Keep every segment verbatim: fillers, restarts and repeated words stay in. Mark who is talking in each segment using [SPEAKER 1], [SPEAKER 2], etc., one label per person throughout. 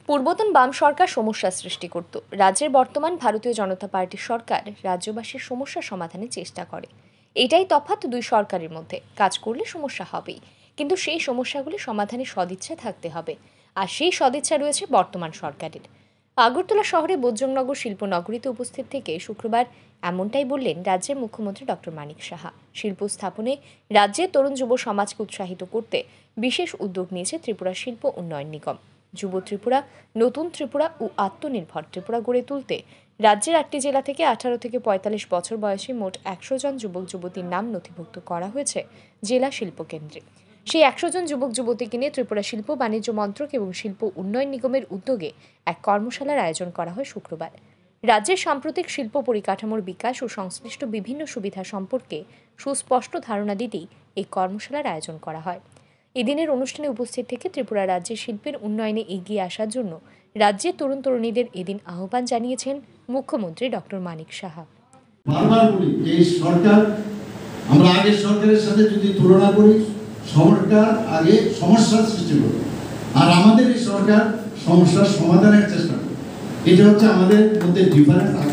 [SPEAKER 1] পূর্বতন বাম সরকার সমস্যা সৃষ্টি করত। রাজ্যের বর্তমান ভারতীয় জনতা পার্টির সরকার রাজ্যবাসীর সমস্যা সমাধানের চেষ্টা করে। এটাই তফাৎ দুই সরকারের মধ্যে। কাজ করলে সমস্যা হবেই, কিন্তু সেই সমস্যাগুলি সমাধানে সদিচ্ছা থাকতে হবে, আর সেই সদিচ্ছা রয়েছে বর্তমান সরকারের। আগরতলা শহরে বজরংনগর শিল্পনগরীতে উপস্থিত থেকে শুক্রবার এমনটাই বললেন রাজ্যের মুখ্যমন্ত্রী ডক্টর মানিক সাহা। শিল্প স্থাপনে রাজ্যের তরুণ যুব সমাজকে উৎসাহিত করতে বিশেষ উদ্যোগ নিয়েছে ত্রিপুরা শিল্প উন্নয়ন নিগম। যুব ত্রিপুরা, নতুন ত্রিপুরা ও আত্মনির্ভর ত্রিপুরা গড়ে তুলতে রাজ্যের আটটি জেলা থেকে আঠারো থেকে পঁয়তাল্লিশ বছর বয়সী মোট একশো জন যুবক যুবতীর নাম নথিভুক্ত করা হয়েছে জেলা শিল্প কেন্দ্রে। সেই একশো জন যুবক যুবতীকে নিয়ে ত্রিপুরা শিল্প বাণিজ্য মন্ত্রক এবং শিল্প উন্নয়ন নিগমের উদ্যোগে এক কর্মশালার আয়োজন করা হয় শুক্রবার। রাজ্যের সাম্প্রতিক শিল্প পরিকাঠামোর বিকাশ ও সংশ্লিষ্ট বিভিন্ন সুবিধা সম্পর্কে সুস্পষ্ট ধারণা দিতেই এই কর্মশালার আয়োজন করা হয়। এদিনের অনুষ্ঠানে উপস্থিত থেকে ত্রিপুরা রাজ্যের শিল্পের উন্নয়নে এগিয়ে আসার জন্য রাজ্যের তরুণ তরুণীদের এদিন আহ্বান জানিয়েছেন মুখ্যমন্ত্রী ডক্টর মানিক সাহা।
[SPEAKER 2] বারবার বলি যে সরকার, আমরা আগের সরকারের সাথে যদি তুলনা করি, সরকার আগে সমস্যার সৃষ্টি করে, আর আমাদের এই সরকার সমস্যার সমাধানের চেষ্টা করে। এটা হচ্ছে আমাদের মধ্যে ডিফারেন্স। আগে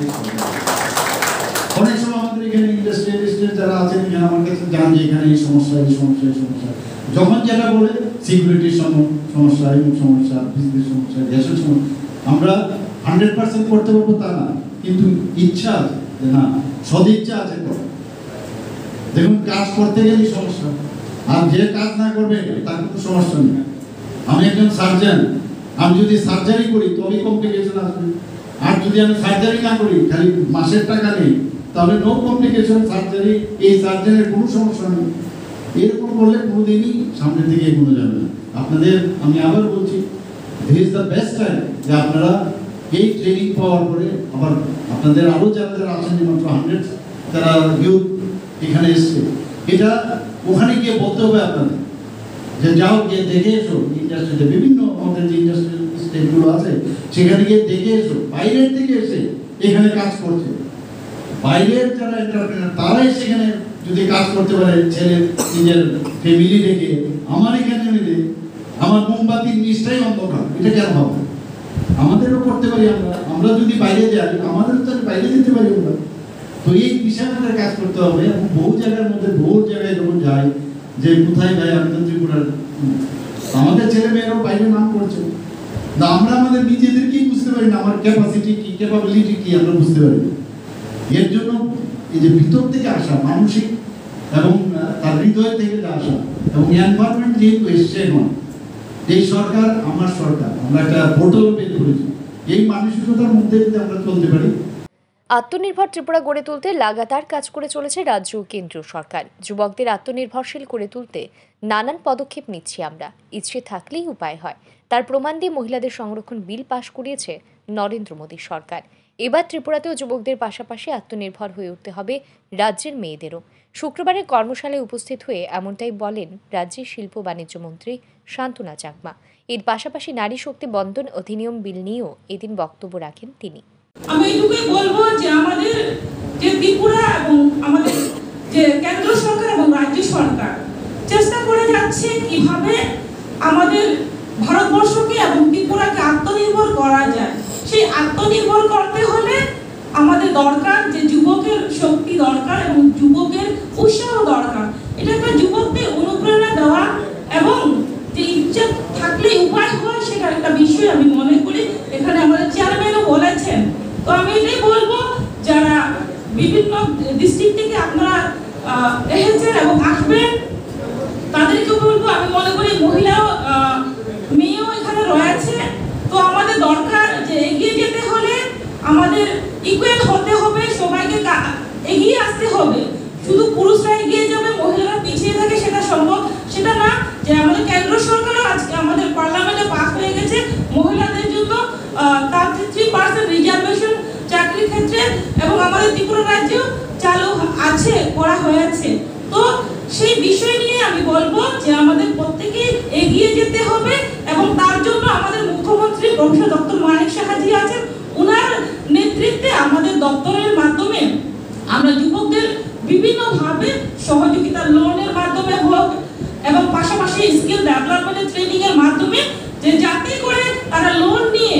[SPEAKER 2] অনেক সময় আমাদের এখানে ইন্ডাস্ট্রিয়ালিস্ট যারা আছেন এখানে আমার কাছে জান যে এখানে এই সমস্যা এই সমস্যা এই সমস্যা, যখন যেটা বলে সিকিউরিটির সমস্যা এবং সমস্যা, বিজনেস সমস্যা, গ্যাসের সমস্যা, আমরা হান্ড্রেড পার্সেন্ট করতে পারবো তা না, কিন্তু ইচ্ছা আছে যে না, সদিচ্ছা আছে। দেখুন, কাজ করতে গেলে সমস্যা, আর যে কাজ না করবে তার কোনো সমস্যা নেই। আমি একজন সার্জন, আমি যদি সার্জারি করি তবেই কমপ্লিকেশন আসবে, আর যদি আমি সার্জারি না করি, খালি মাসের টাকা নেই, তাহলে নো কমপ্লিকেশন সার্জারি, এই সার্জারির কোনো সমস্যা নেই। এরকম করলে কোনোদিনই সামনের দিকে এগোনো যাবে না। আপনাদের আমি আবার বলছি, this is the best time যে আপনারা এই ট্রেনিং পাওয়ার পরে আবার আপনাদের আরও যারা যারা আছেন, মাত্র হান্ড্রেড যারা ইউথ এখানে এসছে, এটা ওখানে গিয়ে বলতে হবে আপনাদের যে যাও গিয়ে দেখে এসো ইন্ডাস্ট্রিতে, বিভিন্ন আমাদের যে ইন্ডাস্ট্রিয়াল স্টেটগুলো আছে সেখানে গিয়ে দেখে এসো। বাইরের থেকে এসে এখানে কাজ করছে, বাইরের যারা এন্টারপ্রেনার তারাই সেখানে যদি কাজ করতে পারে, ছেলে নিজের ফ্যামিলি রেখে, আমার এখানে নিলে আমার মোমবাতির নিচটাই অন্ধকার, এটা কেন হবে? আমাদেরও করতে পারি আমরা, আমরা যদি বাইরে যাই আমাদেরও তো বাইরে যেতে পারি আমরা। তো এই বিষয়ে আমাদের কাজ করতে হবে। এবং বহু জায়গার মধ্যে বহু জায়গায় যখন যাই যে কোথায় ভাই আমি তো ত্রিপুরার, আমাদের ছেলে মেয়েরাও বাইরে নাম করছে, না আমরা আমাদের নিজেদেরকেই বুঝতে পারি না, আমার ক্যাপাসিটি কি, ক্যাপাবিলিটি কি আমরা বুঝতে পারি। এর জন্য এই যে ভিতর থেকে আসা, মানসিক এবং তার হৃদয় থেকে আসা, এবং এনভায়রনমেন্ট যেহেতু এসছে এখন, এই সরকার আমার সরকার, আমরা একটা পোর্টাল বের করেছি, এই মানসিকতার মধ্যে যদি আমরা চলতে পারি।
[SPEAKER 1] আত্মনির্ভর ত্রিপুরা গড়ে তুলতে লাগাতার কাজ করে চলেছে রাজ্য ও কেন্দ্রীয় সরকার। যুবকদের আত্মনির্ভরশীল করে তুলতে নানান পদক্ষেপ নিচ্ছি আমরা। ইচ্ছে থাকলেই উপায় হয়, তার প্রমাণ দিয়ে মহিলাদের সংরক্ষণ বিল পাশ করিয়েছে নরেন্দ্র মোদী সরকার। এবার ত্রিপুরাতেও যুবকদের পাশাপাশি আত্মনির্ভর হয়ে উঠতে হবে রাজ্যের মেয়েদেরও। শুক্রবারের কর্মশালায় উপস্থিত হয়ে এমনটাই বলেন রাজ্যের শিল্প বাণিজ্য মন্ত্রী শান্তনা চাকমা। এর পাশাপাশি নারী শক্তি বন্ধন অধিনিয়ম বিল নিয়েও এদিন বক্তব্য রাখেন তিনি।
[SPEAKER 3] আমি এটুকুই বলবো যে আমাদের যে ত্রিপুরা এবং আমাদের যে কেন্দ্র সরকার এবং রাজ্য সরকার চেষ্টা করে যাচ্ছে কিভাবে আমাদের ভারতবর্ষকে এবং ত্রিপুরাকে আত্মনির্ভর করা যায়। সেই আত্মনির্ভর করতে হলে আমাদের দরকার যে যুবকের শক্তি দরকার এবং যুবকের উৎসাহ দরকার। এটা একটা যুবকদের অনুপ্রেরণা দেওয়া এবং যে ইচ্ছা থাকলে উপায় হয়, সেটা একটা বিষয় আমি মনে করি। এখানে আমাদের চেয়ারম্যানও বলেছেন। তো আমি এটাই বলবো, যারা বিভিন্ন ডিস্ট্রিক্ট থেকে আপনারা এসেছেন এবং আসবেন তাদেরকে বলবো, আমি মনে করি মহিলাও মেয়েও এখানে রয়েছে। তো আমাদের দরকার যে এগিয়ে যেতে হলে আমাদের ইকুয়াল হতে হবে, সবাইকে এগিয়ে আসতে হবে। শুধু পুরুষরা এগিয়ে যাবে, মহিলারা পিছিয়ে থাকে সেটা সম্ভব সেটা না। যে আমাদের কেন্দ্র সরকারও আজকে আমাদের পার্লামেন্টে পাস হয়ে গেছে মহিলাদের জন্য থার্টি থ্রি পার্সেন্ট রিজার্ভেশন চাকরির ক্ষেত্রে, এবং আমাদের ত্রিপুরা রাজ্যেও চালু আছে, করা হয়েছে। তো সেই বিষয় নিয়ে আমি বলবো যে আমাদের প্রত্যেকে এগিয়ে যেতে হবে, এবং তার জন্য আমাদের মুখ্যমন্ত্রী প্রফেসর ডক্টর মানিক সাহাজি আছেন। ওনার নেতৃত্বে আমাদের দপ্তরের মাধ্যমে আমরা যুবকদের বিভিন্নভাবে সহযোগিতা, লোনের মাধ্যমে হোক এবং পাশাপাশি স্কিল ডেভেলপমেন্টের ট্রেনিং এর মাধ্যমে, যে যাতে করে তারা লোন নিয়ে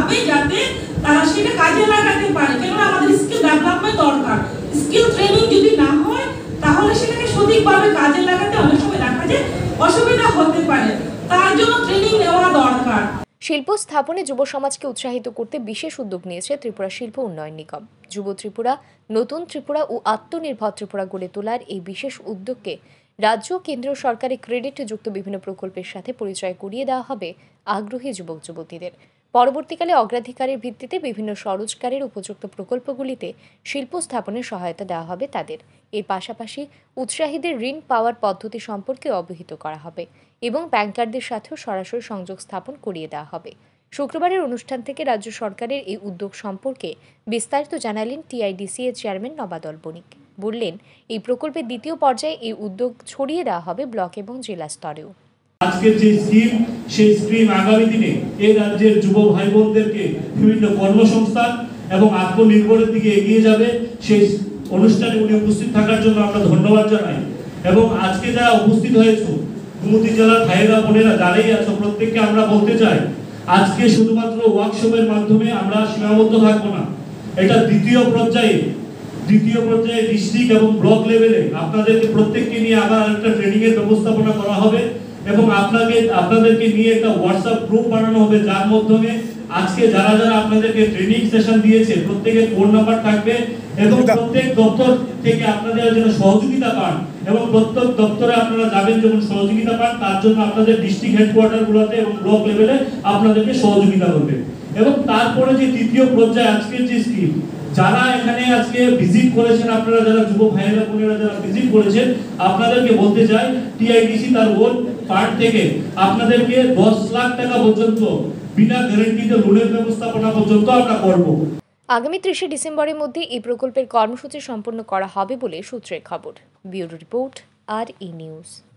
[SPEAKER 3] ভাবে যাতে তারা সেটা কাজে লাগাতে পারে। কেননা আমাদের স্কিল ডেভেলপমেন্ট দরকার। স্কিল ট্রেনিং যদি না হয় তাহলে সেটাকে সঠিকভাবে কাজে লাগাতে অনেক সময় দেখা যায় অসুবিধা হতে পারে। তার জন্য ট্রেনিং নেওয়া দরকার।
[SPEAKER 1] শিল্প স্থাপনে যুব সমাজকে উৎসাহিত করতে বিশেষ উদ্যোগ নিয়েছে ত্রিপুরা শিল্প উন্নয়ন নিগম। যুব ত্রিপুরা, নতুন ত্রিপুরা ও আত্মনির্ভর ত্রিপুরা গড়ে তোলার এই বিশেষ উদ্যোগকে রাজ্য ও কেন্দ্রীয় সরকারের ক্রেডিট যুক্ত বিভিন্ন প্রকল্পের সাথে পরিচয় করিয়ে দেওয়া হবে আগ্রহী যুবক যুবতীদের। পরবর্তীকালে অগ্রাধিকারের ভিত্তিতে বিভিন্ন স্বরোজগারের উপযুক্ত প্রকল্পগুলিতে শিল্প স্থাপনের সহায়তা দেওয়া হবে তাদের। এর পাশাপাশি উৎসাহীদের ঋণ পাওয়ার পদ্ধতি সম্পর্কে অবহিত করা হবে এবং ব্যাংকারদের সাথেও সরাসরি সংযোগ স্থাপন করিয়ে দেওয়া হবে। শুক্রবারের অনুষ্ঠান থেকে রাজ্য সরকারের এই উদ্যোগ সম্পর্কে বিস্তারিত জানালেন টিআইডিসি এর চেয়ারম্যান নবাদল বণিক। বললেন, এই প্রকল্পের দ্বিতীয় পর্যায়ে এই উদ্যোগ ছড়িয়ে দেওয়া হবে ব্লক এবং জেলা স্তরেও।
[SPEAKER 4] আজকের যে স্কিম, সেই স্কিম আগামী দিনে এই রাজ্যের যুব ভাই বোনদেরকে বিভিন্ন কর্মসংস্থান এবং আত্মনির্ভরের দিকে এগিয়ে যাবে। সেই অনুষ্ঠানে উনি উপস্থিত থাকার জন্য আমরা ধন্যবাদ জানাই। এবং আজকে যারা উপস্থিত হয়েছে গোমতী জেলার ভাইয়েরা বোনেরা যারাই আছো, প্রত্যেককে আমরা বলতে চাই, আজকে শুধুমাত্র ওয়ার্কশপের মাধ্যমে আমরা সীমাবদ্ধ থাকবো না। এটা দ্বিতীয় পর্যায়ে দ্বিতীয় পর্যায়ে ডিস্ট্রিক্ট এবং ব্লক লেভেলে আপনাদেরকে প্রত্যেককে নিয়ে আবার একটা ট্রেনিং এর ব্যবস্থাপনা করা হবে এবং আপনাকে আপনাদেরকে নিয়ে একটা হোয়াটসঅ্যাপ গ্রুপ বানানো হবে, যার মাধ্যমে আজকে যারা যারা আপনাদেরকে ট্রেনিং সেশন দিয়েছে প্রত্যেকের ফোন নাম্বার থাকবে এবং প্রত্যেক দপ্তর থেকে আপনাদের যেন সহযোগিতা পান এবং প্রত্যেক দপ্তরে আপনারা যাবেন যেমন সহযোগিতা পান, তার জন্য আপনাদের ডিস্ট্রিক্ট হেডকোয়ার্টার গুলোতে এবং ব্লক লেভেলে আপনাদেরকে সহযোগিতা করবে। এবং তারপরে যে তৃতীয় পর্যায়ে আজকের যে স্কিম, যারা এখানে আজকে ভিজিট করেছেন, আপনারা যারা যুব ভাইয়েরা বোনেরা যারা ভিজিট করেছেন, আপনাদেরকে বলতে চাই টিআইডিসি তার ওন ফান্ড থেকে আপনাদেরকে দশ লাখ টাকা পর্যন্ত বিনা গ্যারান্টিতে লোনের ব্যবস্থাপনা পর্যন্ত আমরা করব।
[SPEAKER 1] আগামী ত্রিশে ডিসেম্বরের মধ্যে এই প্রকল্পের কর্মসূচি সম্পন্ন করা হবে বলে সূত্রের খবর। ব্যুরো রিপোর্ট, আর ই নিউজ।